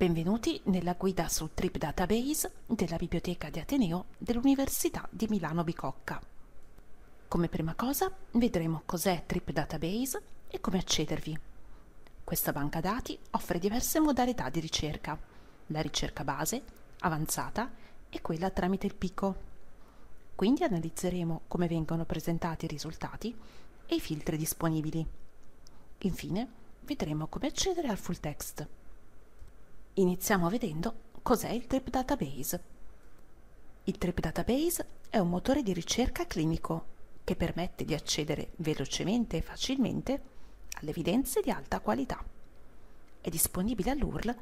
Benvenuti nella guida su Trip Database della Biblioteca di Ateneo dell'Università di Milano Bicocca. Come prima cosa vedremo cos'è Trip Database e come accedervi. Questa banca dati offre diverse modalità di ricerca, la ricerca base, avanzata e quella tramite il picco. Quindi analizzeremo come vengono presentati i risultati e i filtri disponibili. Infine vedremo come accedere al full text. Iniziamo vedendo cos'è il Trip Database. Il Trip Database è un motore di ricerca clinico che permette di accedere velocemente e facilmente alle evidenze di alta qualità. È disponibile all'URL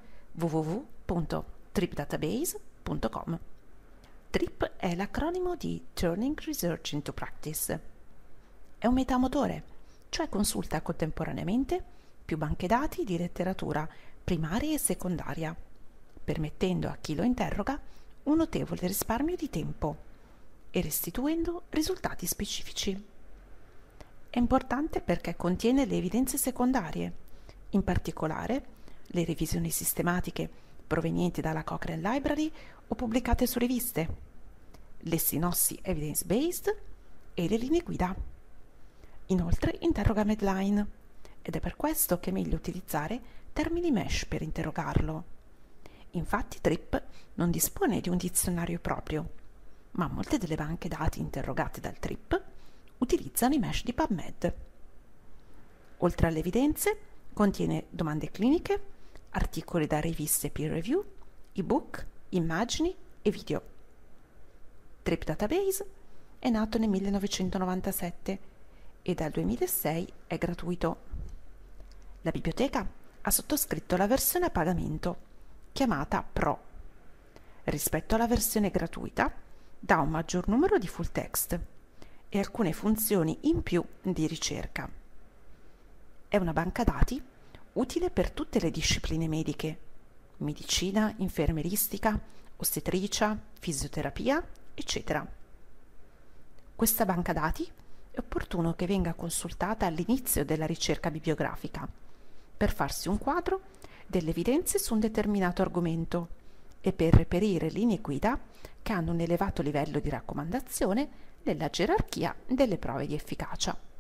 www.tripdatabase.com. TRIP è l'acronimo di Turning Research into Practice. È un metamotore, cioè consulta contemporaneamente più banche dati di letteratura primaria e secondaria, permettendo a chi lo interroga un notevole risparmio di tempo e restituendo risultati specifici. È importante perché contiene le evidenze secondarie, in particolare le revisioni sistematiche provenienti dalla Cochrane Library o pubblicate su riviste, le sinossi evidence-based e le linee guida. Inoltre interroga Medline, ed è per questo che è meglio utilizzare termini mesh per interrogarlo. Infatti TRIP non dispone di un dizionario proprio, ma molte delle banche dati interrogate dal TRIP utilizzano i mesh di PubMed. Oltre alle evidenze, contiene domande cliniche, articoli da riviste peer review, ebook, immagini e video. Trip Database è nato nel 1997 e dal 2006 è gratuito. La biblioteca ha sottoscritto la versione a pagamento, chiamata Pro. Rispetto alla versione gratuita, dà un maggior numero di full text e alcune funzioni in più di ricerca. È una banca dati utile per tutte le discipline mediche: medicina, infermieristica, ostetricia, fisioterapia, eccetera. Questa banca dati è opportuno che venga consultata all'inizio della ricerca bibliografica, per farsi un quadro delle evidenze su un determinato argomento e per reperire linee guida che hanno un elevato livello di raccomandazione nella gerarchia delle prove di efficacia.